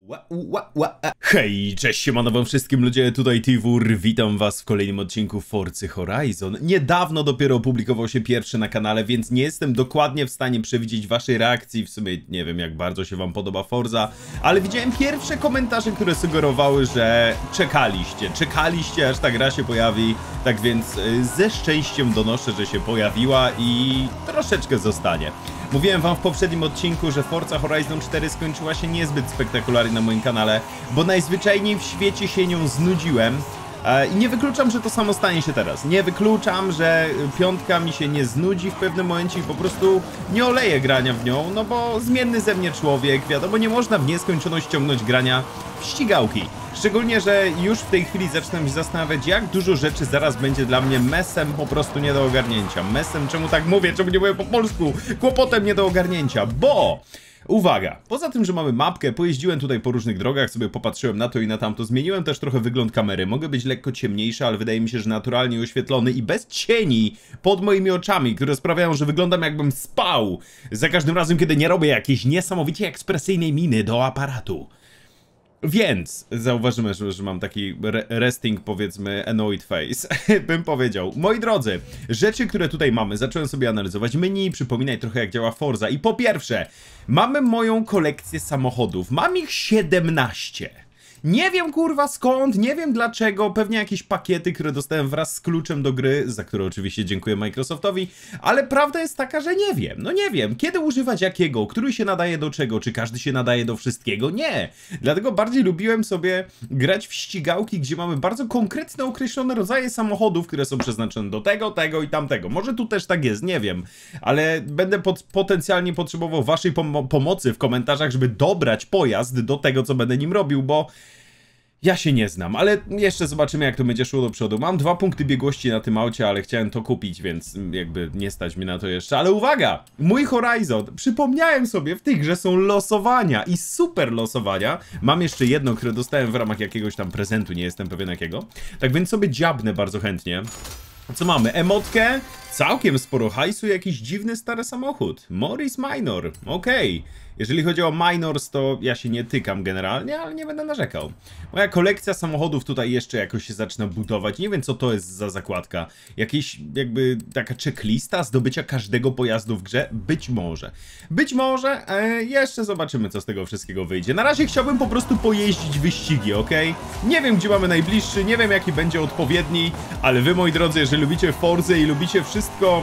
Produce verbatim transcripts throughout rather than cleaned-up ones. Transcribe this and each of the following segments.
Ła, ła, ła. Hej, cześć, siemano wam wszystkim ludzie, tutaj Tiwur, witam was w kolejnym odcinku Forcy Horizon. Niedawno dopiero opublikował się pierwszy na kanale, więc nie jestem dokładnie w stanie przewidzieć waszej reakcji, w sumie nie wiem jak bardzo się wam podoba Forza, ale widziałem pierwsze komentarze, które sugerowały, że czekaliście, czekaliście aż ta gra się pojawi, tak więc ze szczęściem donoszę, że się pojawiła i troszeczkę zostanie. Mówiłem wam w poprzednim odcinku, że Forza Horizon cztery skończyła się niezbyt spektakularnie na moim kanale, bo najzwyczajniej w świecie się nią znudziłem e, i nie wykluczam, że to samo stanie się teraz. Nie wykluczam, że piątka mi się nie znudzi w pewnym momencie i po prostu nie oleję grania w nią, no bo zmienny ze mnie człowiek, wiadomo, nie można w nieskończoność ciągnąć grania w ścigałki. Szczególnie, że już w tej chwili zaczynam się zastanawiać, jak dużo rzeczy zaraz będzie dla mnie mesem po prostu nie do ogarnięcia. Mesem, czemu tak mówię, czemu nie mówię po polsku? Kłopotem nie do ogarnięcia, bo... Uwaga, poza tym, że mamy mapkę, pojeździłem tutaj po różnych drogach, sobie popatrzyłem na to i na tamto, zmieniłem też trochę wygląd kamery. Mogę być lekko ciemniejszy, ale wydaje mi się, że naturalnie oświetlony i bez cieni pod moimi oczami, które sprawiają, że wyglądam jakbym spał za każdym razem, kiedy nie robię jakiejś niesamowicie ekspresyjnej miny do aparatu. Więc zauważymy, że, że mam taki re resting, powiedzmy, annoyed face, bym powiedział. Moi drodzy, rzeczy, które tutaj mamy, zacząłem sobie analizować menu, przypominaj trochę jak działa Forza. I po pierwsze, mamy moją kolekcję samochodów, mam ich siedemnaście. Nie wiem kurwa skąd, nie wiem dlaczego, pewnie jakieś pakiety, które dostałem wraz z kluczem do gry, za które oczywiście dziękuję Microsoftowi, ale prawda jest taka, że nie wiem, no nie wiem, kiedy używać jakiego, który się nadaje do czego, czy każdy się nadaje do wszystkiego, nie. Dlatego bardziej lubiłem sobie grać w ścigałki, gdzie mamy bardzo konkretne, określone rodzaje samochodów, które są przeznaczone do tego, tego i tamtego. Może tu też tak jest, nie wiem, ale będę pod, potencjalnie potrzebował waszej pom pomocy w komentarzach, żeby dobrać pojazd do tego, co będę nim robił, bo ja się nie znam, ale jeszcze zobaczymy jak to będzie szło do przodu. Mam dwa punkty biegłości na tym aucie, ale chciałem to kupić, więc jakby nie stać mi na to jeszcze. Ale uwaga! Mój Horizon! Przypomniałem sobie, w tej grze są losowania i super losowania. Mam jeszcze jedno, które dostałem w ramach jakiegoś tam prezentu, nie jestem pewien jakiego. Tak więc sobie dziabnę bardzo chętnie. Co mamy? Emotkę, całkiem sporo hajsu, jakiś dziwny stary samochód. Morris Minor, okej. Okay. Jeżeli chodzi o Minors, to ja się nie tykam generalnie, ale nie będę narzekał. Moja kolekcja samochodów tutaj jeszcze jakoś się zaczyna budować. Nie wiem, co to jest za zakładka. Jakieś jakby taka checklista zdobycia każdego pojazdu w grze? Być może. Być może. E, jeszcze zobaczymy, co z tego wszystkiego wyjdzie. Na razie chciałbym po prostu pojeździć wyścigi, ok? Nie wiem, gdzie mamy najbliższy, nie wiem, jaki będzie odpowiedni, ale wy, moi drodzy, jeżeli lubicie Forzę i lubicie wszystko...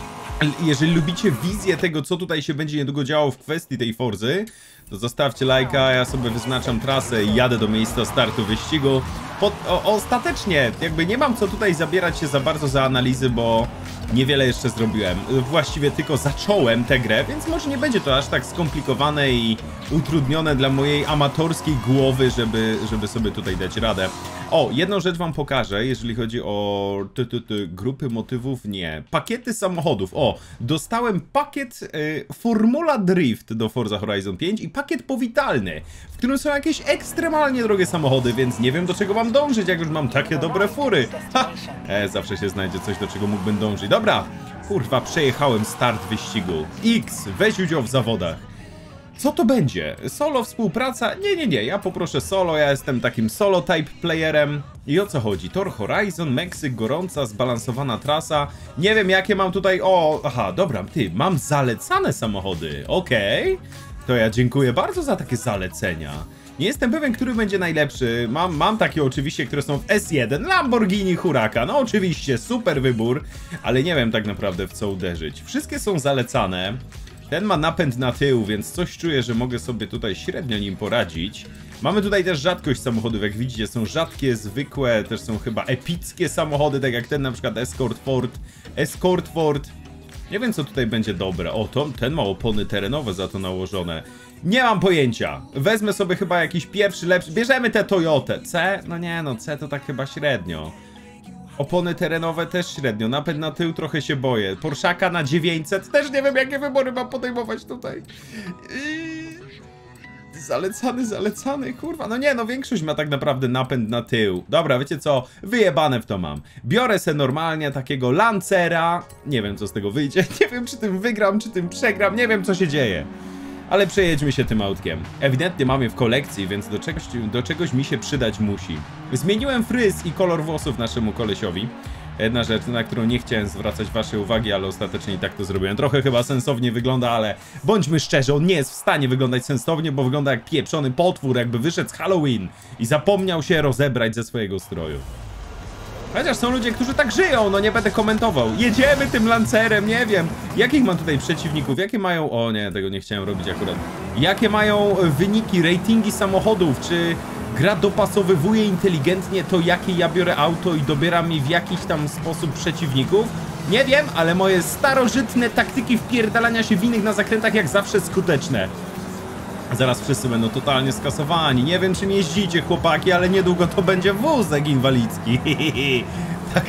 Jeżeli lubicie wizję tego, co tutaj się będzie niedługo działo w kwestii tej Forzy, to zostawcie lajka, ja sobie wyznaczam trasę i jadę do miejsca startu wyścigu. Pod, o, ostatecznie, jakby nie mam co tutaj zabierać się za bardzo za analizy, bo niewiele jeszcze zrobiłem. Właściwie tylko zacząłem tę grę, więc może nie będzie to aż tak skomplikowane i utrudnione dla mojej amatorskiej głowy, żeby, żeby sobie tutaj dać radę. O, jedną rzecz wam pokażę, jeżeli chodzi o ty, ty, ty, grupy motywów, nie. Pakiety samochodów. O, dostałem pakiet y, Formula Drift do Forza Horizon pięć i pakiet powitalny, w którym są jakieś ekstremalnie drogie samochody, więc nie wiem, do czego mam dążyć, jak już mam takie dobre fury. Ha! E, zawsze się znajdzie coś, do czego mógłbym dążyć. Dobra, kurwa, przejechałem start wyścigu. X, weź udział w zawodach. Co to będzie? Solo, współpraca? Nie, nie, nie, ja poproszę solo, ja jestem takim solo type playerem. I o co chodzi? Tor Horizon, Meksyk, gorąca, zbalansowana trasa. Nie wiem, jakie mam tutaj... O, aha, dobra, ty, mam zalecane samochody. Okej. Okay. To ja dziękuję bardzo za takie zalecenia. Nie jestem pewien, który będzie najlepszy. Mam, mam takie oczywiście, które są w S jeden. Lamborghini Huracan. No oczywiście, super wybór. Ale nie wiem tak naprawdę, w co uderzyć. Wszystkie są zalecane. Ten ma napęd na tył, więc coś czuję, że mogę sobie tutaj średnio nim poradzić. Mamy tutaj też rzadkość samochodów, jak widzicie, są rzadkie, zwykłe, też są chyba epickie samochody, tak jak ten na przykład Escort Ford. Escort Ford. Nie wiem, co tutaj będzie dobre. O, to, ten ma opony terenowe za to nałożone. Nie mam pojęcia. Wezmę sobie chyba jakiś pierwszy, lepszy. Bierzemy tę Toyotę. C? No nie, no C to tak chyba średnio. Opony terenowe też średnio. Napęd na tył trochę się boję. Porszaka na dziewięćset. Też nie wiem, jakie wybory mam podejmować tutaj. Zalecany, zalecany, kurwa. No nie, no większość ma tak naprawdę napęd na tył. Dobra, wiecie co? Wyjebane w to mam. Biorę se normalnie takiego Lancera. Nie wiem, co z tego wyjdzie. Nie wiem, czy tym wygram, czy tym przegram. Nie wiem, co się dzieje. Ale przejedźmy się tym autkiem. Ewidentnie mam je w kolekcji, więc do czegoś, do czegoś mi się przydać musi. Zmieniłem fryz i kolor włosów naszemu kolesiowi. Jedna rzecz, na którą nie chciałem zwracać waszej uwagi, ale ostatecznie i tak to zrobiłem. Trochę chyba sensownie wygląda, ale bądźmy szczerzy, on nie jest w stanie wyglądać sensownie, bo wygląda jak pieprzony potwór, jakby wyszedł z Halloween i zapomniał się rozebrać ze swojego stroju. Chociaż są ludzie, którzy tak żyją, no nie będę komentował. Jedziemy tym Lancerem, nie wiem. Jakich mam tutaj przeciwników? Jakie mają... O nie, tego nie chciałem robić akurat. Jakie mają wyniki, ratingi samochodów? Czy gra dopasowywuje inteligentnie to, jakie ja biorę auto i dobiera mi w jakiś tam sposób przeciwników? Nie wiem, ale moje starożytne taktyki wpierdalania się w innych na zakrętach jak zawsze skuteczne. Zaraz wszyscy będą totalnie skasowani. Nie wiem, czym jeździcie, chłopaki, ale niedługo to będzie wózek inwalidzki. Tak,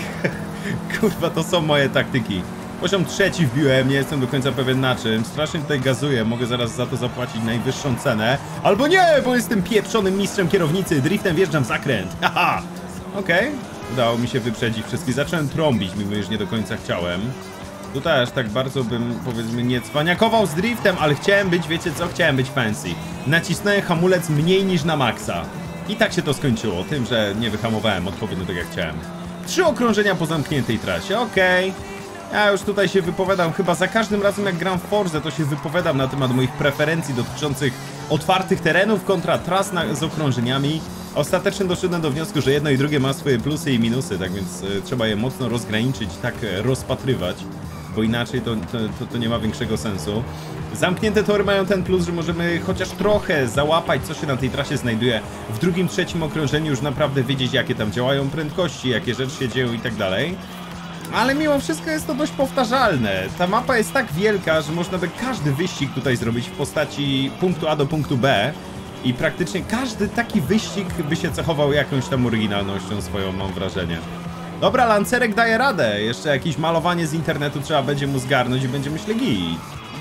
kurwa, to są moje taktyki. Poziom trzeci wbiłem, nie jestem do końca pewien na czym. Strasznie tutaj gazuję, mogę zaraz za to zapłacić najwyższą cenę. Albo nie, bo jestem pieprzonym mistrzem kierownicy. Driftem wjeżdżam w zakręt. Haha. Okej, okay. Udało mi się wyprzedzić wszystkich. Zacząłem trąbić, mimo już nie do końca chciałem. Tutaj aż tak bardzo bym, powiedzmy, nie cwaniakował z driftem, ale chciałem być, wiecie co, chciałem być fancy. Nacisnąłem hamulec mniej niż na maksa. I tak się to skończyło, tym, że nie wyhamowałem odpowiednio tak jak chciałem. Trzy okrążenia po zamkniętej trasie, okej. Okay. Ja już tutaj się wypowiadam, chyba za każdym razem jak gram w Forze, to się wypowiadam na temat moich preferencji dotyczących otwartych terenów kontra tras na, z okrążeniami. Ostatecznie doszedłem do wniosku, że jedno i drugie ma swoje plusy i minusy, tak więc y, trzeba je mocno rozgraniczyć, tak y, rozpatrywać. Bo inaczej to, to, to, to nie ma większego sensu. Zamknięte tory mają ten plus, że możemy chociaż trochę załapać, co się na tej trasie znajduje. W drugim, trzecim okrążeniu już naprawdę wiedzieć, jakie tam działają prędkości, jakie rzeczy się dzieją i tak dalej. Ale mimo wszystko jest to dość powtarzalne. Ta mapa jest tak wielka, że można by każdy wyścig tutaj zrobić w postaci punktu A do punktu B. I praktycznie każdy taki wyścig by się cechował jakąś tam oryginalnością swoją, mam wrażenie. Dobra, Lancerek daje radę. Jeszcze jakieś malowanie z internetu trzeba będzie mu zgarnąć i będzie, myślę, git.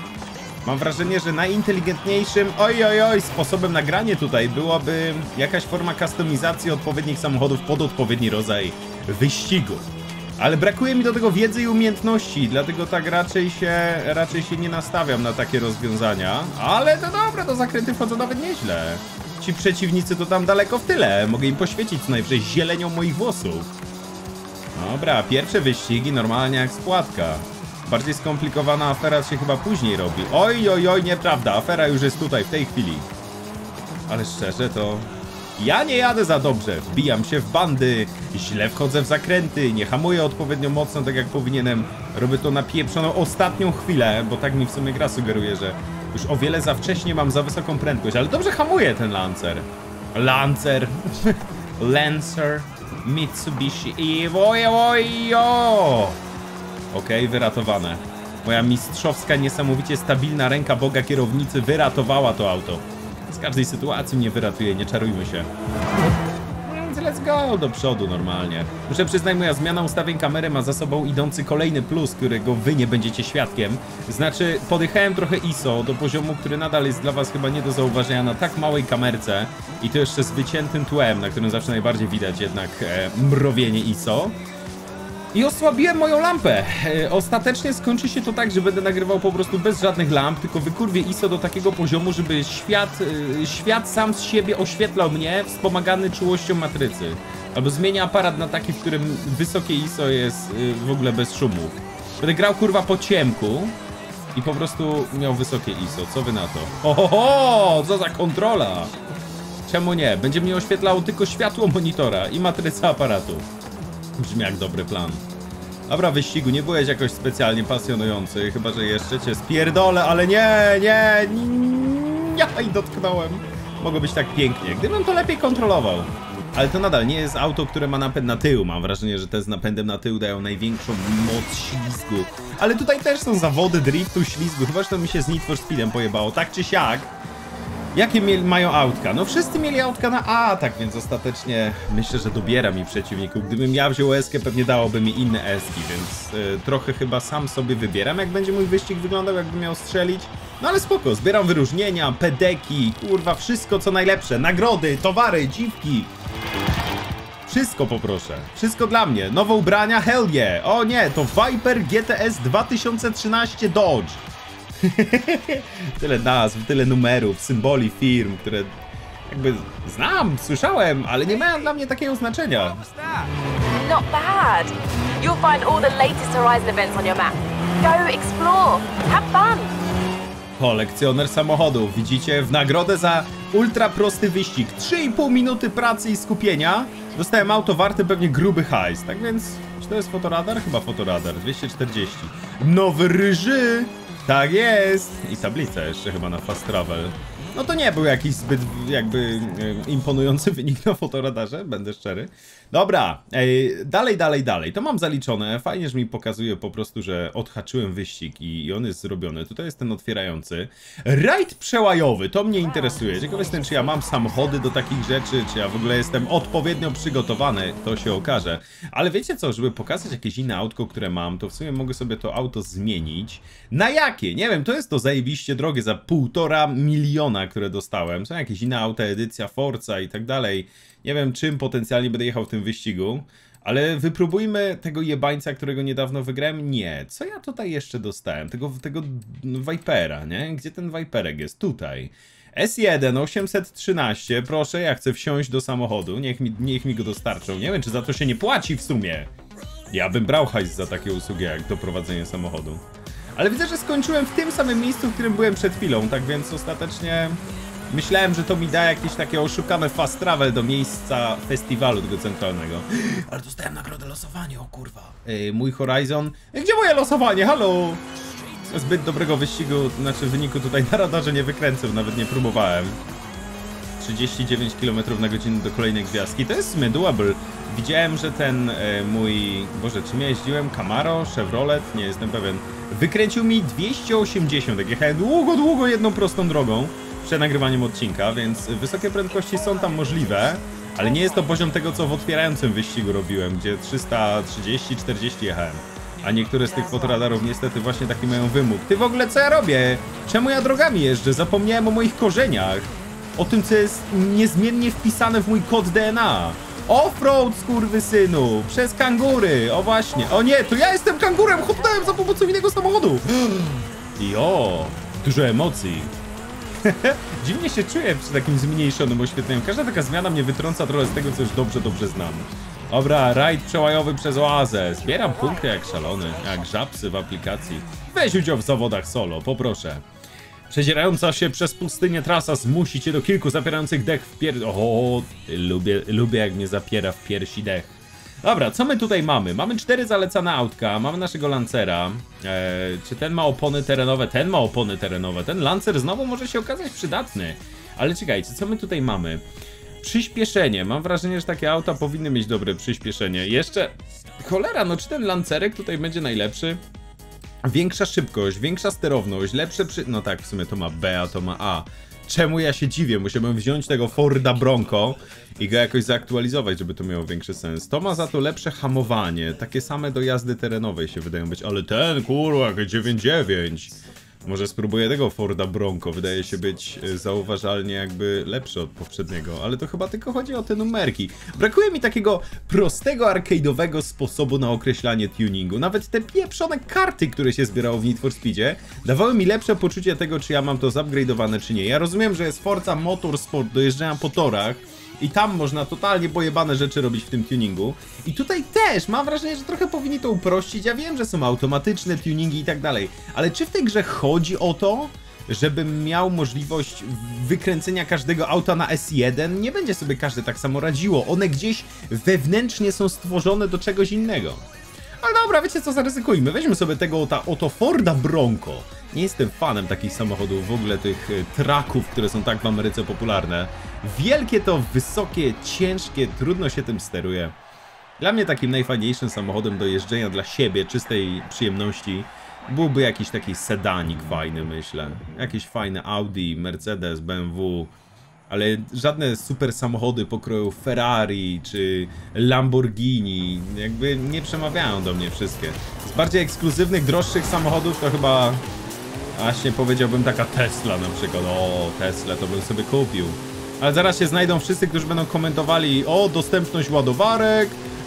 Mam wrażenie, że najinteligentniejszym oj, oj, oj, sposobem nagrania tutaj byłaby jakaś forma kustomizacji odpowiednich samochodów pod odpowiedni rodzaj wyścigu. Ale brakuje mi do tego wiedzy i umiejętności, dlatego tak raczej się, raczej się nie nastawiam na takie rozwiązania. Ale to dobre, to zakręty wchodzą nawet nieźle. Ci przeciwnicy to tam daleko w tyle. Mogę im poświecić co najwyżej zielenią moich włosów. Dobra, pierwsze wyścigi normalnie jak spłatka. Bardziej skomplikowana afera się chyba później robi. Oj, oj, oj, nieprawda, afera już jest tutaj, w tej chwili. Ale szczerze to... Ja nie jadę za dobrze, wbijam się w bandy, źle wchodzę w zakręty, nie hamuję odpowiednio mocno, tak jak powinienem. Robię to na pieprzoną ostatnią chwilę, bo tak mi w sumie gra sugeruje, że już o wiele za wcześnie mam za wysoką prędkość, ale dobrze hamuje ten Lancer. Lancer. Lancer. Mitsubishi Evo, ojo! Okej, wyratowane. Moja mistrzowska, niesamowicie stabilna ręka Boga kierownicy wyratowała to auto. Z każdej sytuacji mnie wyratuje, nie czarujmy się. Więc let's go do przodu normalnie. Muszę przyznać, moja zmiana ustawień kamery ma za sobą idący kolejny plus, którego wy nie będziecie świadkiem. Znaczy, podjechałem trochę I S O do poziomu, który nadal jest dla was chyba nie do zauważenia na tak małej kamerce. I to jeszcze z wyciętym tłem, na którym zawsze najbardziej widać jednak e, mrowienie I S O. I osłabiłem moją lampę. E, ostatecznie skończy się to tak, że będę nagrywał po prostu bez żadnych lamp, tylko wykurwię I S O do takiego poziomu, żeby świat, e, świat sam z siebie oświetlał mnie, wspomagany czułością matrycy. Albo zmienię aparat na taki, w którym wysokie I S O jest e, w ogóle bez szumów. Będę grał kurwa po ciemku i po prostu miał wysokie I S O. Co wy na to? Ohoho! Co za kontrola! Czemu nie? Będzie mnie oświetlało tylko światło monitora i matryca aparatu. Brzmi jak dobry plan. Dobra, wyścigu nie byłeś jakoś specjalnie pasjonujący, chyba że jeszcze cię spierdolę, ale nie, nie, nie, i dotknąłem. Mogło być tak pięknie, gdybym to lepiej kontrolował. Ale to nadal nie jest auto, które ma napęd na tył. Mam wrażenie, że te z napędem na tył dają największą moc ślizgu. Ale tutaj też są zawody driftu, ślizgu, chyba że to mi się z Need for Speedem pojebało, tak czy siak. Jakie mają autka? No wszyscy mieli autka na A, tak więc ostatecznie myślę, że dobiera mi przeciwników. Gdybym ja wziął eskę, pewnie dałoby mi inne eski, więc y, trochę chyba sam sobie wybieram, jak będzie mój wyścig wyglądał, jakbym miał strzelić. No ale spoko, zbieram wyróżnienia, pedeki, kurwa, wszystko co najlepsze, nagrody, towary, dziwki. Wszystko poproszę, wszystko dla mnie, nowe ubrania, hell yeah. O nie, to Viper G T S dwa tysiące trzynaście Dodge. Tyle nazw, tyle numerów, symboli firm, które jakby znam, słyszałem, ale nie mają dla mnie takiego znaczenia. Not bad. You'll find all the latest Horizon events on your map. Go explore. Have fun. Kolekcjoner samochodów. Widzicie? W nagrodę za ultra prosty wyścig. trzy i pół minuty pracy i skupienia. Dostałem auto warte pewnie gruby hajs. Tak więc, czy to jest fotoradar? Chyba fotoradar. dwieście czterdzieści. Nowy ryży! Tak jest! I tablica jeszcze chyba na fast travel. No to nie był jakiś zbyt jakby e, imponujący wynik na fotoradarze, będę szczery. Dobra, ej, dalej, dalej, dalej. To mam zaliczone. Fajnie, że mi pokazuje po prostu, że odhaczyłem wyścig i, i on jest zrobiony. Tutaj jest ten otwierający. Rajd przełajowy, to mnie interesuje. Ciekaw jestem, czy ja mam samochody do takich rzeczy, czy ja w ogóle jestem odpowiednio przygotowany. To się okaże. Ale wiecie co, żeby pokazać jakieś inne autko, które mam, to w sumie mogę sobie to auto zmienić. Na jakie? Nie wiem, to jest to zajebiście drogie za półtora miliona, które dostałem. Są jakieś inne auta, edycja Forza i tak dalej. Nie wiem, czym potencjalnie będę jechał w tym wyścigu, ale wypróbujmy tego jebańca, którego niedawno wygrałem. Nie, co ja tutaj jeszcze dostałem? Tego, tego Vipera, nie? Gdzie ten Viperek jest? Tutaj. S jeden osiemset trzynaście, proszę, ja chcę wsiąść do samochodu, niech mi, niech mi go dostarczą. Nie wiem, czy za to się nie płaci w sumie. Ja bym brał hajs za takie usługi, jak doprowadzenie samochodu. Ale widzę, że skończyłem w tym samym miejscu, w którym byłem przed chwilą, tak więc ostatecznie myślałem, że to mi da jakieś takie oszukane fast travel do miejsca festiwalu tego centralnego. Ale dostałem nagrodę losowanie, o kurwa. Ej, mój Horizon. Ej, gdzie moje losowanie? Halo? Zbyt dobrego wyścigu, znaczy wyniku tutaj na radarze nie wykręcę, nawet nie próbowałem. trzydzieści dziewięć kilometrów na godzinę do kolejnej gwiazdki. To jest w sumie doable. Widziałem, że ten e, mój... Boże, czym ja jeździłem? Camaro? Chevrolet? Nie jestem pewien. Wykręcił mi dwieście osiemdziesiąt, jak jechałem długo, długo jedną prostą drogą przed nagrywaniem odcinka, więc wysokie prędkości są tam możliwe, ale nie jest to poziom tego, co w otwierającym wyścigu robiłem, gdzie trzysta trzydzieści czterdzieści jechałem. A niektóre z tych fotoradarów niestety właśnie taki mają wymóg. Ty w ogóle co ja robię? Czemu ja drogami jeżdżę? Zapomniałem o moich korzeniach. O tym, co jest niezmiennie wpisane w mój kod D N A. Offroad, skurwysynu! Przez kangury! O właśnie! O nie, to ja jestem kangurem! Hopnąłem za pomocą innego samochodu! Jo! Dużo emocji. Dziwnie się czuję przy takim zmniejszonym oświetleniu. Każda taka zmiana mnie wytrąca trochę z tego, co już dobrze, dobrze znam. Dobra, rajd przełajowy przez oazę. Zbieram punkty jak szalony, jak żabsy w aplikacji. Weź udział w zawodach solo, poproszę. Przedzierająca się przez pustynię trasa zmusi cię do kilku zapierających dech w pier... O, lubię, lubię jak mnie zapiera w piersi dech. Dobra, co my tutaj mamy? Mamy cztery zalecane autka, mamy naszego Lancera. Eee, czy ten ma opony terenowe? Ten ma opony terenowe. Ten Lancer znowu może się okazać przydatny. Ale czekajcie, co my tutaj mamy? Przyspieszenie. Mam wrażenie, że takie auta powinny mieć dobre przyspieszenie. Jeszcze... Cholera, no czy ten Lancerek tutaj będzie najlepszy? Większa szybkość, większa sterowność, lepsze przy... No tak, w sumie to ma B, a to ma A. Czemu ja się dziwię? Musiałbym wziąć tego Forda Bronco i go jakoś zaktualizować, żeby to miało większy sens. To ma za to lepsze hamowanie, takie same do jazdy terenowej się wydają być, ale ten, kurwa, jak dziewięć dziewięć. Może spróbuję tego Forda Bronco, wydaje się być zauważalnie jakby lepszy od poprzedniego, ale to chyba tylko chodzi o te numerki. Brakuje mi takiego prostego, arcade'owego sposobu na określanie tuningu. Nawet te pieprzone karty, które się zbierało w Need for Speedzie, dawały mi lepsze poczucie tego, czy ja mam to zupgrade'owane, czy nie. Ja rozumiem, że jest Forza Motorsport do jeżdżenia po torach, i tam można totalnie pojebane rzeczy robić w tym tuningu. I tutaj też mam wrażenie, że trochę powinni to uprościć. Ja wiem, że są automatyczne tuningi i tak dalej. Ale czy w tej grze chodzi o to, żebym miał możliwość wykręcenia każdego auta na S jeden? Nie będzie sobie każde tak samo radziło. One gdzieś wewnętrznie są stworzone do czegoś innego. Ale dobra, wiecie co, zaryzykujmy. Weźmy sobie tego oto, oto Forda Bronco. Nie jestem fanem takich samochodów, w ogóle tych traków, które są tak w Ameryce popularne. Wielkie to, wysokie, ciężkie, trudno się tym steruje. Dla mnie takim najfajniejszym samochodem do jeżdżenia dla siebie, czystej przyjemności, byłby jakiś taki sedanik fajny, myślę. Jakieś fajne Audi, Mercedes, B M W. Ale żadne super samochody pokroju Ferrari czy Lamborghini jakby nie przemawiają do mnie wszystkie. Z bardziej ekskluzywnych, droższych samochodów to chyba właśnie powiedziałbym taka Tesla na przykład. O, Tesla to bym sobie kupił. Ale zaraz się znajdą wszyscy, którzy będą komentowali o dostępność ładowarek,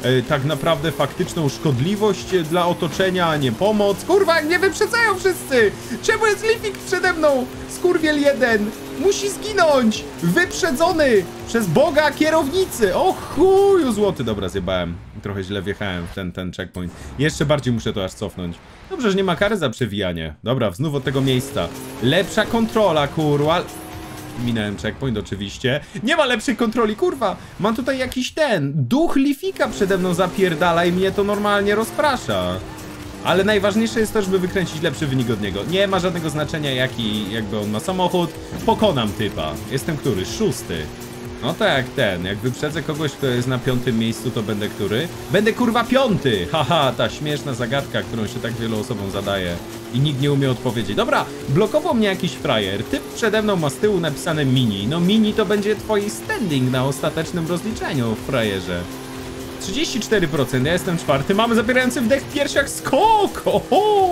e, tak naprawdę faktyczną szkodliwość dla otoczenia, a nie pomoc. Kurwa, jak mnie wyprzedzają wszyscy! Czemu jest Lifik przede mną? Skurwiel jeden! Musi zginąć! Wyprzedzony przez Boga kierownicy! O chuju złoty! Dobra, zjebałem. Trochę źle wjechałem w ten, ten checkpoint. Jeszcze bardziej muszę to aż cofnąć. Dobrze, że nie ma kary za przewijanie. Dobra, znów od tego miejsca. Lepsza kontrola, kurwa. Minąłem checkpoint oczywiście. Nie ma lepszej kontroli, kurwa. Mam tutaj jakiś ten duch Lifika przede mną zapierdala i mnie to normalnie rozprasza. Ale najważniejsze jest to, żeby wykręcić lepszy wynik od niego. Nie ma żadnego znaczenia jaki, jakby on ma samochód. Pokonam typa. Jestem który? Szósty. No to jak ten, jak wyprzedzę kogoś, kto jest na piątym miejscu, to będę który? Będę kurwa piąty! Haha, ta śmieszna zagadka, którą się tak wielu osobom zadaje i nikt nie umie odpowiedzieć. Dobra, blokował mnie jakiś frajer. Typ przede mną ma z tyłu napisane mini. No mini to będzie twoi standing na ostatecznym rozliczeniu, frajerze. trzydzieści cztery procent, ja jestem czwarty. Mamy zapierający wdech w piersiach skok! Oho!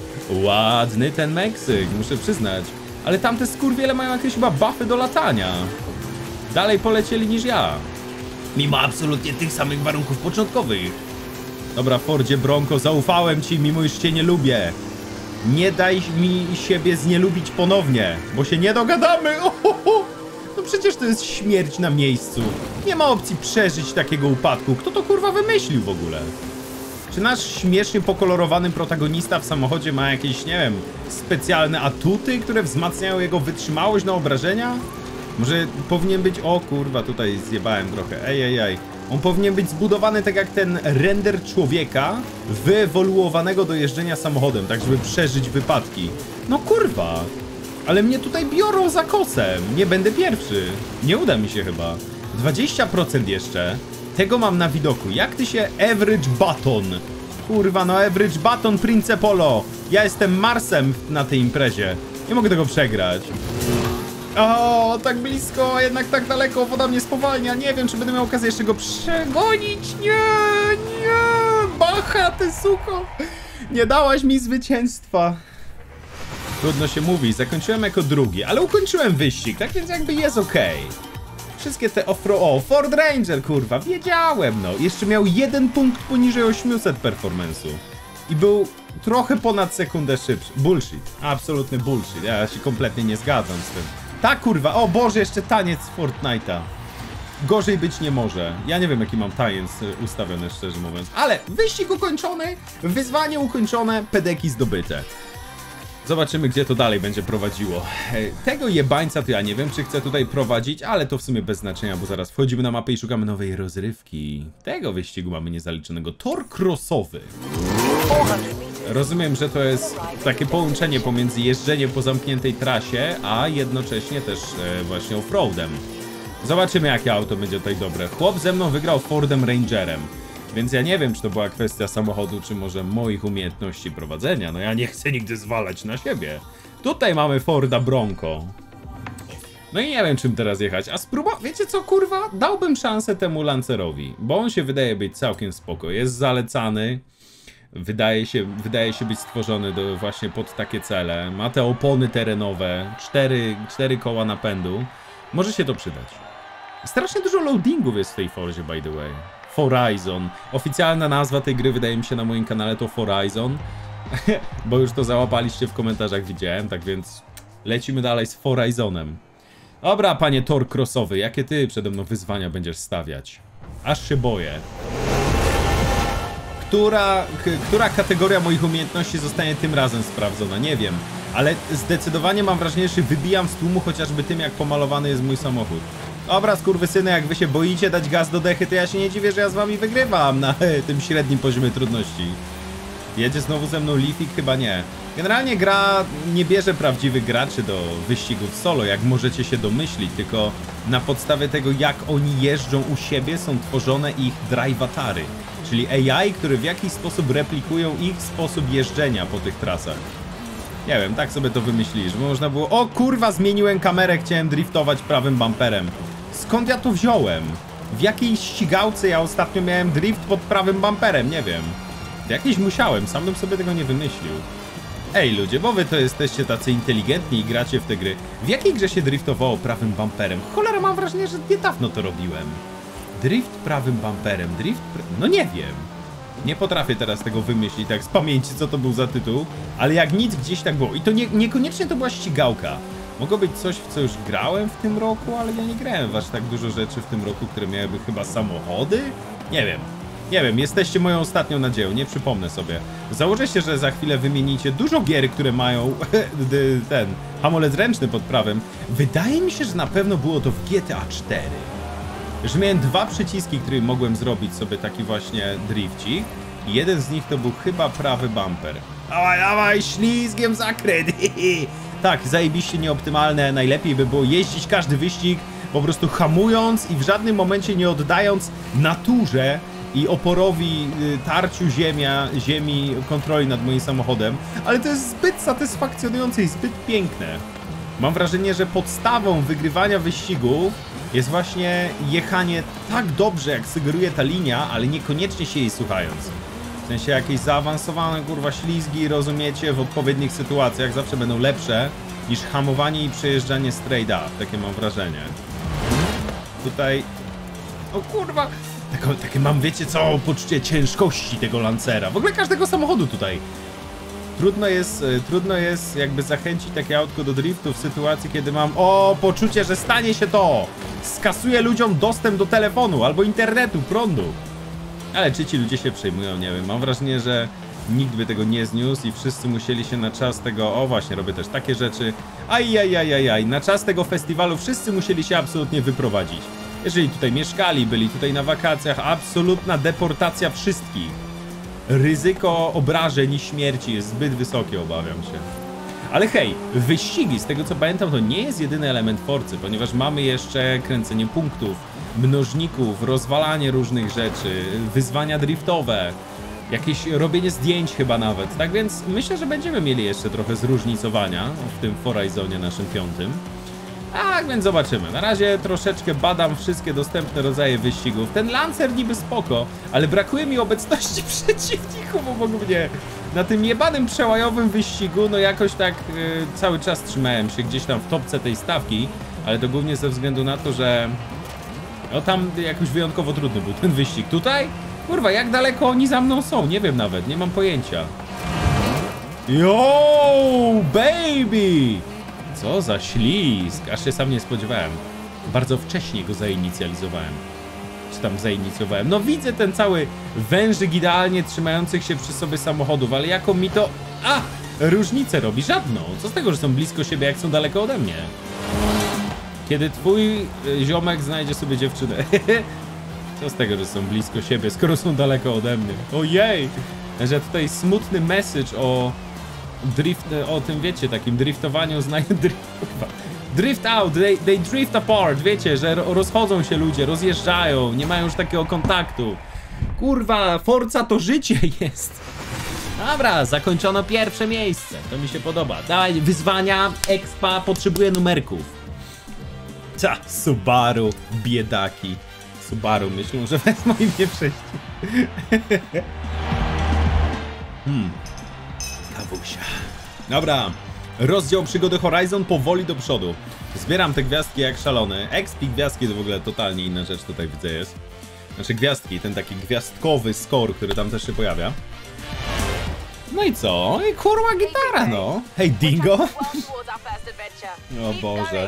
Ładny ten Meksyk, muszę przyznać. Ale tamte skurwiele mają jakieś chyba buffy do latania. Dalej polecieli niż ja. Mimo absolutnie tych samych warunków początkowych. Dobra, Fordzie Bronco, zaufałem ci, mimo iż cię nie lubię. Nie daj mi siebie znielubić ponownie, bo się nie dogadamy. Ohoho. No przecież to jest śmierć na miejscu. Nie ma opcji przeżyć takiego upadku. Kto to kurwa wymyślił w ogóle? Czy nasz śmiesznie pokolorowany protagonista w samochodzie ma jakieś, nie wiem, specjalne atuty, które wzmacniają jego wytrzymałość na obrażenia? Może powinien być... O kurwa, tutaj zjebałem trochę. Ej, ej, ej. On powinien być zbudowany tak jak ten render człowieka wyewoluowanego do jeżdżenia samochodem, tak żeby przeżyć wypadki. No kurwa. Ale mnie tutaj biorą za kosem. Nie będę pierwszy. Nie uda mi się chyba. dwadzieścia procent jeszcze. Tego mam na widoku. Jak ty się... Average Baton. Kurwa, no Average Baton Prince Polo. Ja jestem Marsem na tej imprezie. Nie mogę tego przegrać. O, tak blisko, a jednak tak daleko, woda mnie spowalnia. Nie wiem, czy będę miał okazję jeszcze go przegonić. Nie, nie, Bacha, ty suko. Nie dałaś mi zwycięstwa. Trudno się mówi, zakończyłem jako drugi, ale ukończyłem wyścig, tak więc jakby jest okej. Wszystkie te offro... O, Ford Ranger, kurwa, wiedziałem, no. Jeszcze miał jeden punkt poniżej osiemset performance'u. I był trochę ponad sekundę szybszy. Bullshit, absolutny bullshit, ja się kompletnie nie zgadzam z tym. Ta kurwa, o Boże, jeszcze taniec z Fortnite'a. Gorzej być nie może. Ja nie wiem, jaki mam taniec ustawiony, szczerze mówiąc. Ale wyścig ukończony, wyzwanie ukończone, pedeki zdobyte. Zobaczymy, gdzie to dalej będzie prowadziło. Tego jebańca to ja nie wiem, czy chcę tutaj prowadzić, ale to w sumie bez znaczenia, bo zaraz wchodzimy na mapę i szukamy nowej rozrywki. Tego wyścigu mamy niezaliczonego. Tor crossowy. Rozumiem, że to jest takie połączenie pomiędzy jeżdżeniem po zamkniętej trasie, a jednocześnie też e, właśnie offroadem. Zobaczymy, jakie auto będzie tutaj dobre. Chłop ze mną wygrał Fordem Rangerem, więc ja nie wiem, czy to była kwestia samochodu, czy może moich umiejętności prowadzenia. No ja nie chcę nigdy zwalać na siebie. Tutaj mamy Forda Bronco. No i nie wiem, czym teraz jechać. A spróbował... Wiecie co, kurwa? Dałbym szansę temu Lancerowi, bo on się wydaje być całkiem spoko. Jest zalecany. Wydaje się, wydaje się być stworzony do, właśnie pod takie cele. Ma te opony terenowe, cztery, cztery koła napędu. Może się to przydać. Strasznie dużo loadingów jest w tej Forzie, by the way. Horizon. Oficjalna nazwa tej gry, wydaje mi się, na moim kanale to Horizon. Bo już to załapaliście w komentarzach, widziałem. Tak więc lecimy dalej z Horizonem. Dobra, panie tor crossowy, jakie ty przede mną wyzwania będziesz stawiać? Aż się boję. Która, która kategoria moich umiejętności zostanie tym razem sprawdzona? Nie wiem. Ale zdecydowanie mam wrażenie, że wybijam z tłumu chociażby tym, jak pomalowany jest mój samochód. Dobra, skurwysyny, jak wy się boicie dać gaz do dechy, to ja się nie dziwię, że ja z wami wygrywam na tym średnim poziomie trudności. Jedzie znowu ze mną Lifik? Chyba nie. Generalnie gra nie bierze prawdziwych graczy do wyścigów solo, jak możecie się domyślić, tylko na podstawie tego, jak oni jeżdżą u siebie, są tworzone ich drive-atary, czyli A I, które w jakiś sposób replikują ich sposób jeżdżenia po tych trasach. Nie wiem, tak sobie to wymyślili, żeby można było... O kurwa, zmieniłem kamerę, chciałem driftować prawym bumperem. Skąd ja to wziąłem? W jakiej ścigałce ja ostatnio miałem drift pod prawym bumperem? Nie wiem. Jakiś musiałem, sam bym sobie tego nie wymyślił. Ej ludzie, bo wy to jesteście tacy inteligentni i gracie w te gry. W jakiej grze się driftowało prawym bumperem? Cholera, mam wrażenie, że niedawno to robiłem. Drift prawym bumperem. Drift... Pr... No nie wiem. Nie potrafię teraz tego wymyślić tak z pamięci, co to był za tytuł. Ale jak nic, gdzieś tak było. I to nie, niekoniecznie to była ścigałka. Mogło być coś, w co już grałem w tym roku, ale ja nie grałem w aż tak dużo rzeczy w tym roku, które miałyby chyba samochody? Nie wiem. Nie wiem, jesteście moją ostatnią nadzieją, nie przypomnę sobie. Założę się, że za chwilę wymienicie dużo gier, które mają ten hamulec ręczny pod prawem. Wydaje mi się, że na pewno było to w G T A cztery. Że miałem dwa przyciski, które mogłem zrobić sobie taki właśnie drifcik. I jeden z nich to był chyba prawy bumper. Dawaj, dawaj, ślizgiem zakręt. Tak, zajebiście nieoptymalne. Najlepiej by było jeździć każdy wyścig po prostu hamując i w żadnym momencie nie oddając naturze i oporowi tarciu ziemia, ziemi kontroli nad moim samochodem. Ale to jest zbyt satysfakcjonujące i zbyt piękne. Mam wrażenie, że podstawą wygrywania wyścigu jest właśnie jechanie tak dobrze, jak sugeruje ta linia, ale niekoniecznie się jej słuchając. W sensie jakieś zaawansowane, kurwa, ślizgi, rozumiecie, w odpowiednich sytuacjach zawsze będą lepsze niż hamowanie i przejeżdżanie straight up. Takie mam wrażenie. Tutaj... O kurwa! Takie, takie mam, wiecie co, poczucie ciężkości tego Lancera. W ogóle każdego samochodu tutaj. Trudno jest, trudno jest jakby zachęcić takie autko do driftu w sytuacji, kiedy mam o poczucie, że stanie się to. Skasuje ludziom dostęp do telefonu albo internetu, prądu. Ale czy ci ludzie się przejmują, nie wiem. Mam wrażenie, że nikt by tego nie zniósł i wszyscy musieli się na czas tego... O właśnie, robię też takie rzeczy. Ajajajajaj, na czas tego festiwalu wszyscy musieli się absolutnie wyprowadzić. Jeżeli tutaj mieszkali, byli tutaj na wakacjach, absolutna deportacja wszystkich. Ryzyko obrażeń i śmierci jest zbyt wysokie, obawiam się. Ale hej, wyścigi, z tego co pamiętam, to nie jest jedyny element Forcy, ponieważ mamy jeszcze kręcenie punktów, mnożników, rozwalanie różnych rzeczy, wyzwania driftowe, jakieś robienie zdjęć chyba nawet. Tak więc myślę, że będziemy mieli jeszcze trochę zróżnicowania w tym Horizonie naszym piątym. Tak więc zobaczymy. Na razie troszeczkę badam wszystkie dostępne rodzaje wyścigów. Ten Lancer niby spoko, ale brakuje mi obecności przeciwników obok mnie. Na tym jebanym przełajowym wyścigu, no jakoś tak yy, cały czas trzymałem się gdzieś tam w topce tej stawki, ale to głównie ze względu na to, że no tam jakoś wyjątkowo trudny był ten wyścig. Tutaj? Kurwa, jak daleko oni za mną są? Nie wiem nawet, nie mam pojęcia. Yo, baby! Co za ślizg, aż się sam nie spodziewałem. Bardzo wcześnie go zainicjalizowałem. Czy tam zainicjowałem? No widzę ten cały wężyk idealnie trzymających się przy sobie samochodów, ale jaką mi to... A! Różnicę robi? Żadną. Co z tego, że są blisko siebie, jak są daleko ode mnie? Kiedy twój ziomek znajdzie sobie dziewczynę. Co z tego, że są blisko siebie, skoro są daleko ode mnie? Ojej! Że tutaj smutny message o... Drift, o tym wiecie, takim driftowaniu znają drift, drift out, they, they drift apart, wiecie, że rozchodzą się ludzie, rozjeżdżają, nie mają już takiego kontaktu. Kurwa, Forza to życie jest. Dobra, zakończono pierwsze miejsce, to mi się podoba. Dawaj, wyzwania, expa, potrzebuję numerków. Ta, Subaru, biedaki. Subaru myślą, że wezmą i mnie przejść. Hmm. Kawusia. Dobra, rozdział przygody Horizon powoli do przodu. Zbieram te gwiazdki jak szalony. Expi gwiazdki to w ogóle totalnie inna rzecz tutaj widzę jest. Znaczy gwiazdki, ten taki gwiazdkowy score, który tam też się pojawia. No i co? I kurwa gitara, no. Hej, Dingo. O Boże.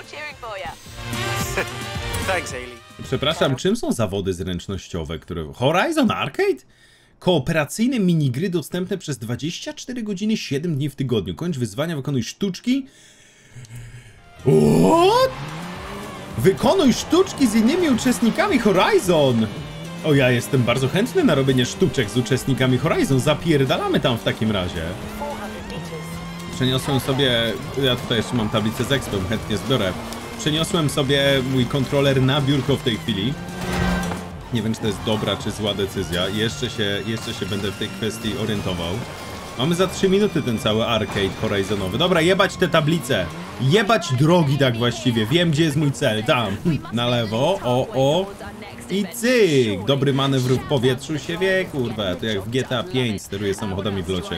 Przepraszam, czym są zawody zręcznościowe, które... Horizon Arcade? Kooperacyjne minigry dostępne przez dwadzieścia cztery godziny, siedem dni w tygodniu. Kończ wyzwania, wykonuj sztuczki. What? Wykonuj sztuczki z innymi uczestnikami Horizon. O, ja jestem bardzo chętny na robienie sztuczek z uczestnikami Horizon. Zapierdalamy tam w takim razie. Przeniosłem sobie... Ja tutaj jeszcze mam tablicę z expem, chętnie zbiorę. Przeniosłem sobie mój kontroler na biurko w tej chwili. Nie wiem, czy to jest dobra, czy zła decyzja. Jeszcze się, jeszcze się będę w tej kwestii orientował. Mamy za trzy minuty ten cały arcade horizonowy. Dobra, jebać te tablice. Jebać drogi tak właściwie. Wiem, gdzie jest mój cel. Tam, na lewo. O, o. I cyk! Dobry manewr w powietrzu się wie, kurwa. To jak w G T A pięć steruję samochodami w locie.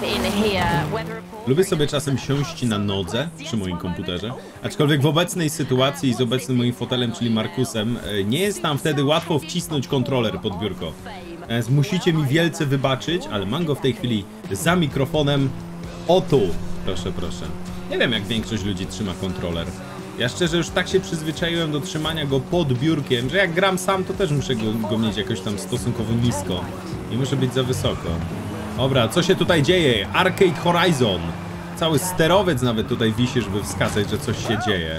Lubię sobie czasem siąść na nodze przy moim komputerze, aczkolwiek w obecnej sytuacji z obecnym moim fotelem, czyli Markusem, nie jest tam wtedy łatwo wcisnąć kontroler pod biurko. Więc musicie mi wielce wybaczyć, ale mam go w tej chwili za mikrofonem. O tu! Proszę, proszę. Nie wiem, jak większość ludzi trzyma kontroler. Ja szczerze już tak się przyzwyczaiłem do trzymania go pod biurkiem, że jak gram sam, to też muszę go, go mieć jakoś tam stosunkowo nisko. Nie muszę być za wysoko. Dobra, co się tutaj dzieje? Arcade Horizon. Cały sterowiec nawet tutaj wisi, żeby wskazać, że coś się dzieje.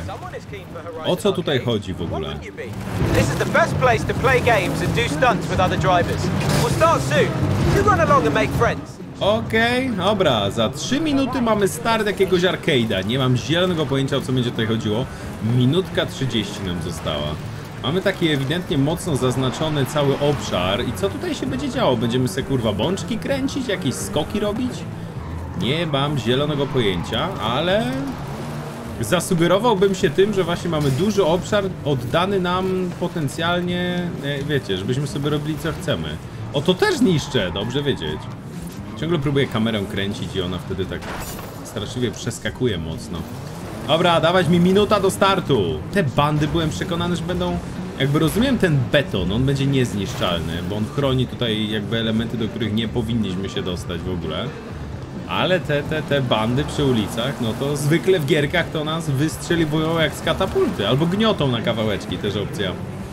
O co tutaj chodzi w ogóle? This is the best place to play games and do stunts with other drivers. We'll start soon. You run along and make friends. Okej, okay, dobra, za trzy minuty mamy start jakiegoś arcade'a. Nie mam zielonego pojęcia, o co będzie tutaj chodziło. Minutka trzydzieści nam została. Mamy taki ewidentnie mocno zaznaczony cały obszar. I co tutaj się będzie działo? Będziemy sobie kurwa bączki kręcić? Jakieś skoki robić? Nie mam zielonego pojęcia, ale zasugerowałbym się tym, że właśnie mamy duży obszar oddany nam potencjalnie, wiecie, żebyśmy sobie robili co chcemy. O, to też niszczę, dobrze wiedzieć. Ciągle próbuję kamerę kręcić i ona wtedy tak straszliwie przeskakuje mocno. Dobra, dawać mi minuta do startu. Te bandy byłem przekonany, że będą... Jakby rozumiem ten beton, on będzie niezniszczalny, bo on chroni tutaj jakby elementy, do których nie powinniśmy się dostać w ogóle. Ale te, te, te bandy przy ulicach, no to zwykle w gierkach to nas wystrzeliwują jak z katapulty, albo gniotą na kawałeczki, też opcja.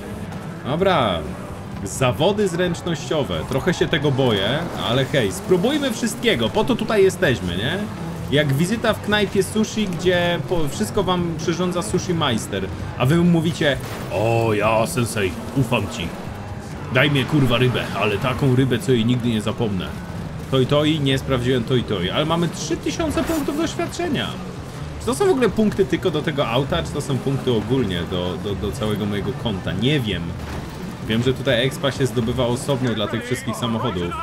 Dobra. Zawody zręcznościowe. Trochę się tego boję, ale hej, spróbujmy wszystkiego, po to tutaj jesteśmy, nie? Jak wizyta w knajpie sushi, gdzie po, wszystko wam przyrządza sushi majster, a wy mówicie: o, ja, sensei, ufam ci. Daj mnie kurwa rybę, ale taką rybę, co jej nigdy nie zapomnę. Toi toi, nie sprawdziłem toi toi, ale mamy trzy tysiące punktów doświadczenia. Czy to są w ogóle punkty tylko do tego auta, czy to są punkty ogólnie do, do, do całego mojego konta? Nie wiem. Wiem, że tutaj expa się zdobywa osobno dla tych wszystkich samochodów.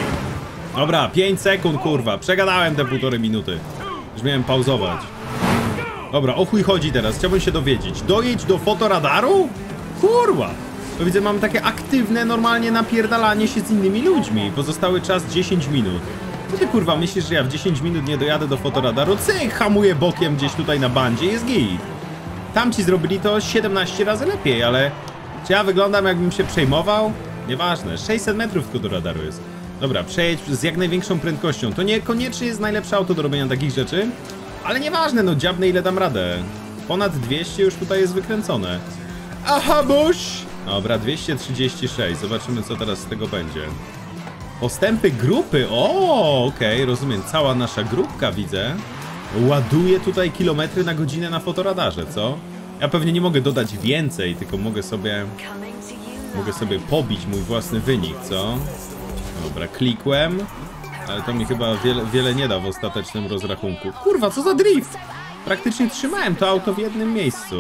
Dobra, pięć sekund, kurwa. Przegadałem te półtorej minuty. Już miałem pauzować. Dobra, o chuj chodzi teraz. Chciałbym się dowiedzieć. Dojedź do fotoradaru? Kurwa. To widzę, mamy takie aktywne, normalnie napierdalanie się z innymi ludźmi. Pozostały czas dziesięć minut. Co ty, kurwa, myślisz, że ja w dziesięć minut nie dojadę do fotoradaru? Cyk, hamuję bokiem gdzieś tutaj na bandzie, jest git. Tamci zrobili to siedemnaście razy lepiej, ale... Czy ja wyglądam, jakbym się przejmował? Nieważne, sześćset metrów tylko do radaru jest. Dobra, przejedź z jak największą prędkością. To niekoniecznie jest najlepsze auto do robienia takich rzeczy, ale nieważne, no dziabnę ile dam radę. Ponad dwieście już tutaj jest wykręcone. Aha, busz! Dobra, dwieście trzydzieści sześć. Zobaczymy, co teraz z tego będzie. Postępy grupy. O, okej, okay, rozumiem. Cała nasza grupka, widzę, ładuje tutaj kilometry na godzinę na fotoradarze, co? Ja pewnie nie mogę dodać więcej, tylko mogę sobie... Mogę sobie pobić mój własny wynik, co? Dobra, klikłem. Ale to mi chyba wiele, wiele nie da w ostatecznym rozrachunku. Kurwa, co za drift! Praktycznie trzymałem to auto w jednym miejscu.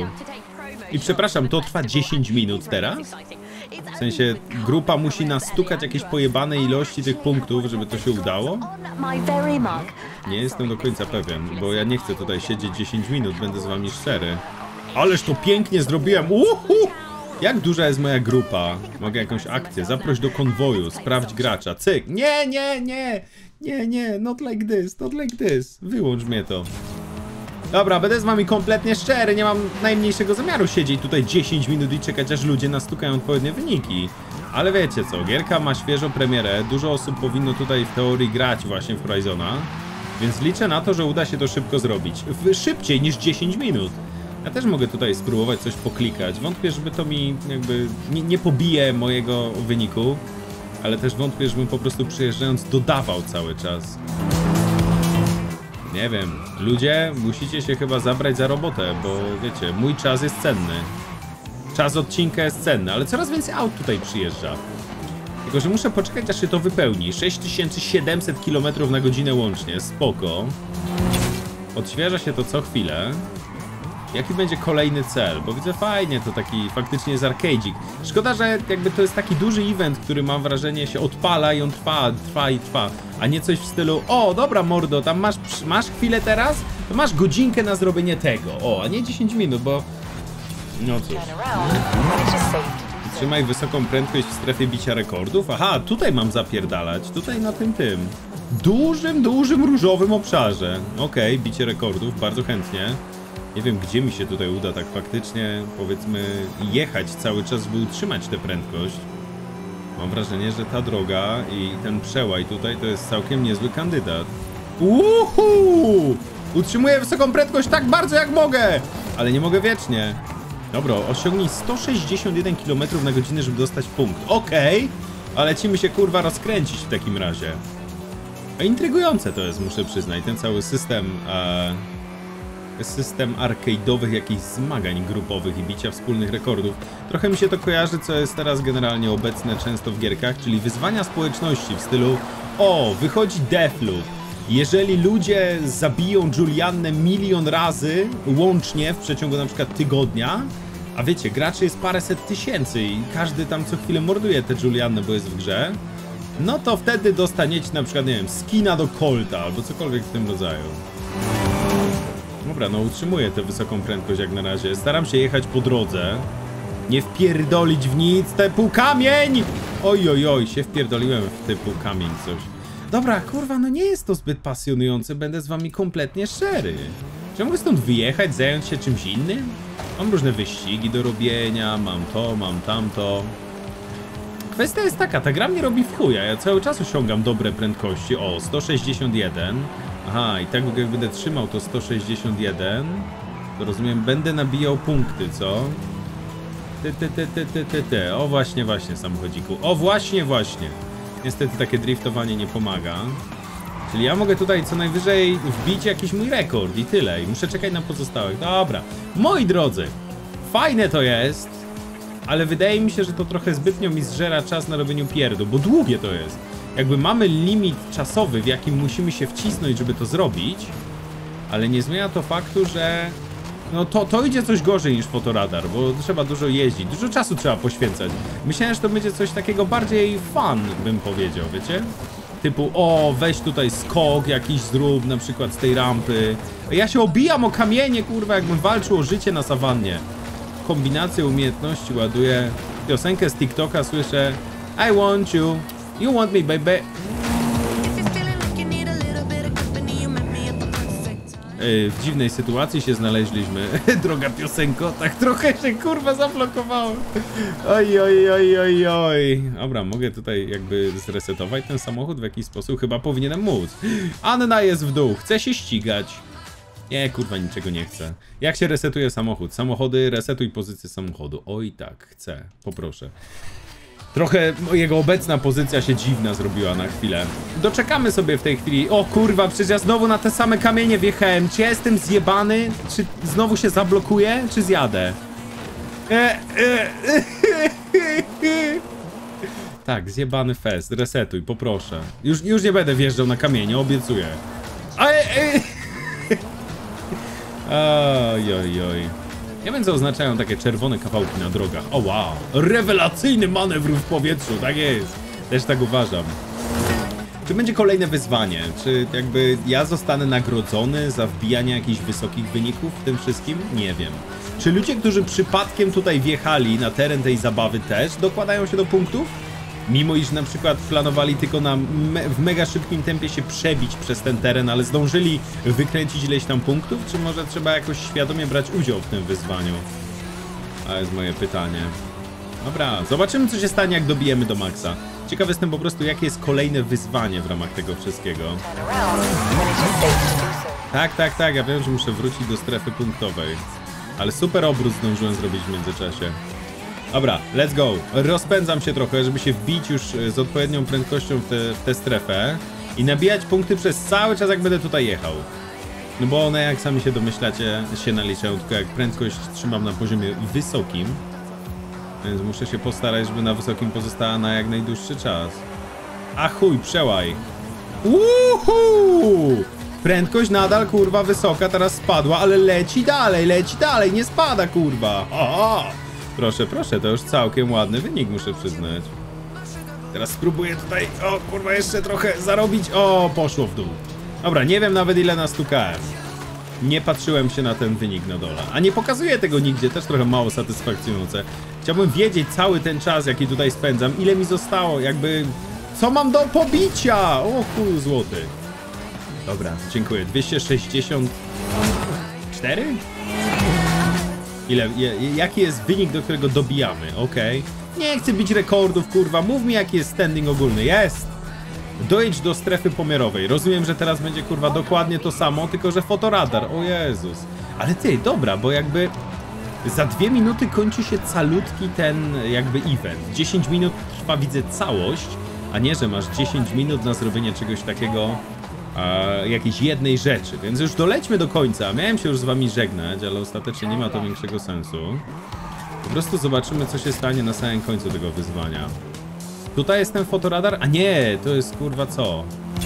I przepraszam, to trwa dziesięć minut teraz? W sensie, grupa musi nastukać jakieś pojebane ilości tych punktów, żeby to się udało? Nie jestem do końca pewien, bo ja nie chcę tutaj siedzieć dziesięć minut, będę z wami szczery. Ależ to pięknie zrobiłem! Uhu! Jak duża jest moja grupa? Mogę jakąś akcję? Zaproś do konwoju, sprawdź gracza. Cyk! Nie, nie, nie! Nie, nie, not like this, not like this. Wyłącz mnie to. Dobra, będę z wami kompletnie szczery, nie mam najmniejszego zamiaru siedzieć tutaj dziesięć minut i czekać, aż ludzie nastukają odpowiednie wyniki. Ale wiecie co, gierka ma świeżą premierę, dużo osób powinno tutaj w teorii grać właśnie w Horizona, więc liczę na to, że uda się to szybko zrobić. Szybciej niż dziesięć minut. Ja też mogę tutaj spróbować coś poklikać. Wątpię, żeby to mi jakby nie, nie pobije mojego wyniku, ale też wątpię, żebym po prostu przyjeżdżając dodawał cały czas. Nie wiem, ludzie, musicie się chyba zabrać za robotę, bo wiecie, mój czas jest cenny. Czas odcinka jest cenny, ale coraz więcej aut tutaj przyjeżdża. Tylko że muszę poczekać, aż się to wypełni. sześć tysięcy siedemset kilometrów na godzinę łącznie, spoko. Odświeża się to co chwilę. Jaki będzie kolejny cel? Bo widzę fajnie, to taki faktycznie jest arcade'ik. Szkoda, że jakby to jest taki duży event, który mam wrażenie się odpala i on trwa, trwa i trwa. A nie coś w stylu: o, dobra mordo, tam masz, masz chwilę teraz? To masz godzinkę na zrobienie tego. O, a nie dziesięć minut, bo... No cóż. Trzymaj wysoką prędkość w strefie bicia rekordów. Aha, tutaj mam zapierdalać. Tutaj na tym tym. Dużym, dużym różowym obszarze. Okej, okay, bicie rekordów, bardzo chętnie. Nie wiem, gdzie mi się tutaj uda tak faktycznie, powiedzmy, jechać cały czas, by utrzymać tę prędkość. Mam wrażenie, że ta droga i ten przełaj tutaj to jest całkiem niezły kandydat. Uhu! Utrzymuję wysoką prędkość tak bardzo jak mogę, ale nie mogę wiecznie. Dobra, osiągnij sto sześćdziesiąt jeden kilometrów na godzinę, żeby dostać punkt. Okej, okay, ale lecimy się kurwa rozkręcić w takim razie. A intrygujące to jest, muszę przyznać, ten cały system e, system arcade'owych jakichś zmagań grupowych i bicia wspólnych rekordów. Trochę mi się to kojarzy, co jest teraz generalnie obecne często w gierkach, czyli wyzwania społeczności w stylu o, wychodzi Deathloop. Jeżeli ludzie zabiją Juliannę milion razy łącznie w przeciągu na przykład tygodnia, a wiecie, graczy jest paręset tysięcy i każdy tam co chwilę morduje tę Juliannę, bo jest w grze, no to wtedy dostaniecie na przykład, nie wiem, skina do Colta albo cokolwiek w tym rodzaju. Dobra, no utrzymuję tę wysoką prędkość jak na razie. Staram się jechać po drodze. Nie wpierdolić w nic, typu kamień! Oj, oj, oj, się wpierdoliłem w typu kamień coś. Dobra, kurwa, no nie jest to zbyt pasjonujące, będę z wami kompletnie szczery. Czy mogę stąd wyjechać, zająć się czymś innym? Mam różne wyścigi do robienia, mam to, mam tamto. Kwestia jest taka, ta gra mnie robi w chuja, ja cały czas osiągam dobre prędkości. O, sto sześćdziesiąt jeden. Aha, i tak jak będę trzymał to sto sześćdziesiąt jeden, to rozumiem, będę nabijał punkty, co? Ty, ty, ty, ty, ty, ty, ty. O właśnie, właśnie, samochodziku. O właśnie, właśnie. Niestety takie driftowanie nie pomaga. Czyli ja mogę tutaj co najwyżej wbić jakiś mój rekord i tyle. I muszę czekać na pozostałych. Dobra. Moi drodzy, fajne to jest, ale wydaje mi się, że to trochę zbytnio mi zżera czas na robieniu pierdu, bo długie to jest. Jakby mamy limit czasowy, w jakim musimy się wcisnąć, żeby to zrobić, ale nie zmienia to faktu, że no to, to idzie coś gorzej niż fotoradar, bo trzeba dużo jeździć, dużo czasu trzeba poświęcać. Myślałem, że to będzie coś takiego bardziej fun, bym powiedział, wiecie? Typu, o, weź tutaj skok jakiś zrób, na przykład z tej rampy. Ja się obijam o kamienie, kurwa, jakbym walczył o życie na sawannie. Kombinację umiejętności ładuję. Piosenkę z TikToka słyszę. I want you, you want me, baby. W dziwnej sytuacji się znaleźliśmy. Droga piosenko, tak trochę się kurwa zablokowało. Oj, oj, oj, oj, oj. Dobra, mogę tutaj jakby zresetować ten samochód w jakiś sposób? Chyba powinienem móc. Anna jest w dół, chce się ścigać. Nie, kurwa, niczego nie chcę. Jak się resetuje samochód? Samochody, resetuj pozycję samochodu. Oj tak, chcę, poproszę. Trochę jego obecna pozycja się dziwna zrobiła na chwilę. Doczekamy sobie w tej chwili. O kurwa, przecież ja znowu na te same kamienie wjechałem. Czy ja jestem zjebany? Czy znowu się zablokuję? Czy zjadę? E, e, e, tak, zjebany fest. Resetuj, poproszę. Już, już nie będę wjeżdżał na kamienie, obiecuję. Oj, oj, oj. Nie wiem, co oznaczają takie czerwone kawałki na drogach. O wow, rewelacyjny manewr w powietrzu, tak jest. Też tak uważam. Czy będzie kolejne wyzwanie? Czy jakby ja zostanę nagrodzony za wbijanie jakichś wysokich wyników w tym wszystkim? Nie wiem. Czy ludzie, którzy przypadkiem tutaj wjechali na teren tej zabawy też dokładają się do punktów? Mimo iż na przykład planowali tylko na me w mega szybkim tempie się przebić przez ten teren, ale zdążyli wykręcić ileś tam punktów? Czy może trzeba jakoś świadomie brać udział w tym wyzwaniu? To jest moje pytanie. Dobra, zobaczymy, co się stanie, jak dobijemy do maksa. Ciekaw jestem po prostu, jakie jest kolejne wyzwanie w ramach tego wszystkiego. Tak, tak, tak, ja wiem, że muszę wrócić do strefy punktowej. Ale super obrót zdążyłem zrobić w międzyczasie. Dobra, let's go. Rozpędzam się trochę, żeby się wbić już z odpowiednią prędkością w, te, w tę strefę i nabijać punkty przez cały czas, jak będę tutaj jechał. No bo one, jak sami się domyślacie, się naliczają, tylko jak prędkość trzymam na poziomie wysokim. Więc muszę się postarać, żeby na wysokim pozostała na jak najdłuższy czas. A chuj, przełaj. Uhu! Prędkość nadal, kurwa, wysoka, teraz spadła, ale leci dalej, leci dalej, nie spada, kurwa. Aha! Proszę, proszę, to już całkiem ładny wynik, muszę przyznać. Teraz spróbuję tutaj, o kurwa, jeszcze trochę zarobić. O, poszło w dół. Dobra, nie wiem nawet ile nastukałem. nie patrzyłem się na ten wynik na dole. A nie pokazuję tego nigdzie, też trochę mało satysfakcjonujące. Chciałbym wiedzieć cały ten czas, jaki tutaj spędzam, ile mi zostało, jakby... Co mam do pobicia? O chuj złoty. Dobra, dziękuję. dwieście sześćdziesiąt cztery? Ile, je, jaki jest wynik, do którego dobijamy? Okej. Okay. Nie chcę bić rekordów, kurwa. Mów mi, jaki jest standing ogólny. Jest! Dojedź do strefy pomiarowej. Rozumiem, że teraz będzie, kurwa, dokładnie to samo, tylko że fotoradar. O Jezus. Ale ty, dobra, bo jakby... Za dwie minuty kończy się calutki ten, jakby, event. dziesięć minut trwa, widzę, całość, a nie, że masz dziesięć minut na zrobienie czegoś takiego... E, jakiejś jednej rzeczy, więc już dolećmy do końca. Miałem się już z wami żegnać, ale ostatecznie nie ma to większego sensu. Po prostu zobaczymy, co się stanie na samym końcu tego wyzwania. Tutaj jest ten fotoradar? A nie, to jest kurwa co?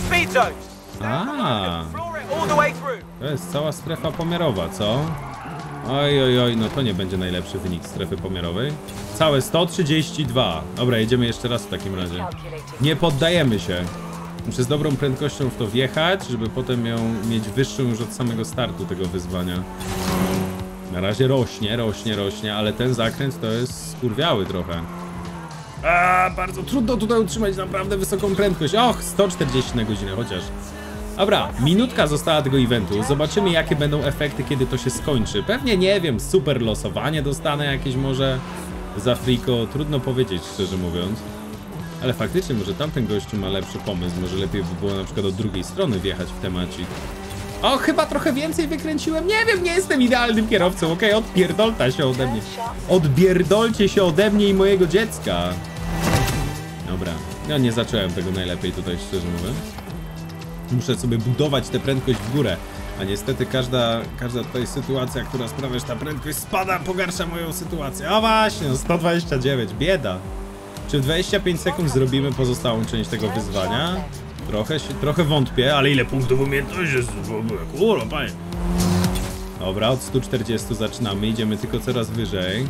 A, to jest cała strefa pomiarowa, co? Oj, oj, oj, no to nie będzie najlepszy wynik strefy pomiarowej. Całe sto trzydzieści dwa. Dobra, jedziemy jeszcze raz w takim razie. Nie poddajemy się. Muszę z dobrą prędkością w to wjechać, żeby potem ją mieć wyższą już od samego startu tego wyzwania. Na razie rośnie, rośnie, rośnie, ale ten zakręt to jest skurwiały trochę. A, bardzo trudno tutaj utrzymać naprawdę wysoką prędkość. Och, sto czterdzieści na godzinę chociaż. Dobra, minutka została tego eventu. Zobaczymy, jakie będą efekty, kiedy to się skończy. Pewnie, nie wiem, super losowanie dostanę jakieś może za friko. Trudno powiedzieć, szczerze mówiąc. Ale faktycznie, może tamten gościu ma lepszy pomysł. Może lepiej by było na przykład od drugiej strony wjechać w temacik. O, chyba trochę więcej wykręciłem. Nie wiem, nie jestem idealnym kierowcą. Okej, okay, odpierdolta się ode mnie. Odbierdolcie się ode mnie i mojego dziecka. Dobra. No nie zacząłem tego najlepiej tutaj, szczerze mówiąc. Muszę sobie budować tę prędkość w górę. A niestety każda, każda tutaj sytuacja, która sprawia, że ta prędkość spada, pogarsza moją sytuację. O właśnie, no sto dwadzieścia dziewięć. Bieda. Czy w dwadzieścia pięć sekund zrobimy pozostałą część tego wyzwania? Trochę się, trochę wątpię, ale ile punktów umiejętności jest w ogóle? Kurwa, panie. Dobra, od stu czterdziestu zaczynamy, idziemy tylko coraz wyżej.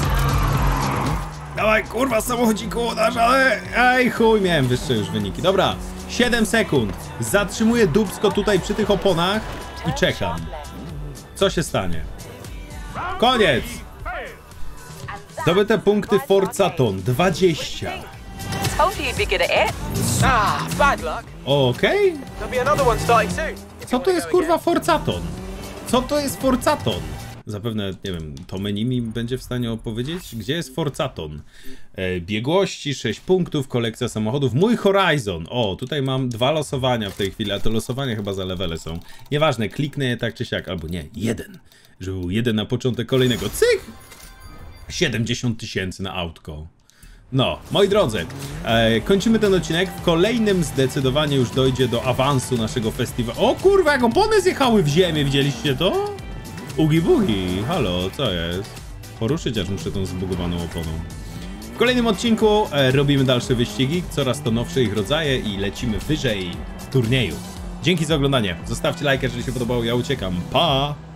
Dawaj, kurwa, samochodziku, dasz, ale... Aj, chuj, miałem wyższe już wyniki. Dobra, siedem sekund. Zatrzymuję dupsko tutaj przy tych oponach i czekam. Co się stanie? Koniec! Zdobyte punkty Forzaton dwadzieścia. Okej. Co to jest kurwa Forzaton? Co to jest Forzaton? Zapewne, nie wiem, to menu mi będzie w stanie opowiedzieć, gdzie jest Forzaton. E, biegłości, sześć punktów, kolekcja samochodów. Mój Horizon. O, tutaj mam dwa losowania w tej chwili, a to losowania chyba za levele są. Nieważne, kliknę je tak czy siak, albo nie, jeden. Żeby był jeden na początek kolejnego. Cyk! siedemdziesiąt tysięcy na autko. No, moi drodzy, e, kończymy ten odcinek. W kolejnym zdecydowanie już dojdzie do awansu naszego festiwalu. O kurwa, jak opony zjechały w ziemię, widzieliście to? Ugi bugi, halo, co jest? Poruszyć aż muszę tą zbugowaną oponą. W kolejnym odcinku e, robimy dalsze wyścigi, coraz to nowsze ich rodzaje i lecimy wyżej w turnieju. Dzięki za oglądanie, zostawcie lajka, jeżeli się podobało, ja uciekam, pa!